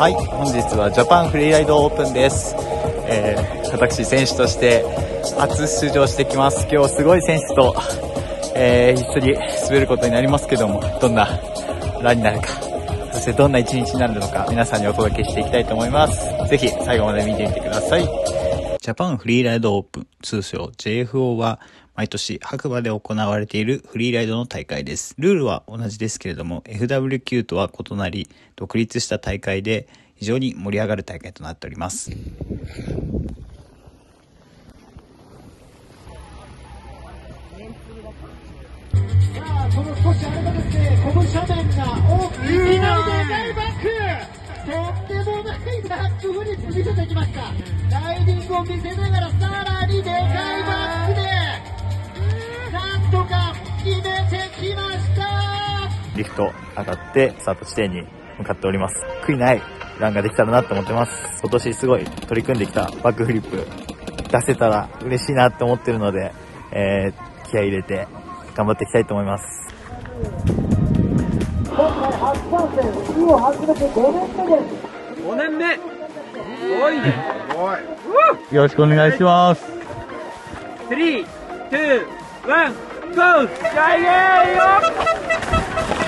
はい、本日はジャパンフリーライドオープンです。私選手として初出場してきます。今日すごい選手と、一緒に滑ることになりますけども、どんなランになるか、そしてどんな一日になるのか、皆さんにお届けしていきたいと思います。ぜひ最後まで見てみてください。ジャパンフリーライドオープン、通称 JFO は毎年白馬で行われているフリーライドの大会です。ルールは同じですけれども FWQ とは異なり、独立した大会で非常に盛り上がる大会となっております。 さあ、この少しあれがですね、この斜面が大きいきなりでかいバック、とんでもないバックフリップ見せてきました。ライディングを見せながらさらにでかいバックでなんとか決めてきました。 リフト上がってスタート地点に向かっております。悔いないランができたらなと思ってます。今年すごい取り組んできたバックフリップ出せたら嬉しいなって思ってるので、気合い入れて頑張っていきたいと思います。 今回初参戦、スキーを始めて5年目です。 5年目すごいね。 よろしくお願いします。 3、2、1、ゴー。じゃあいけーよ。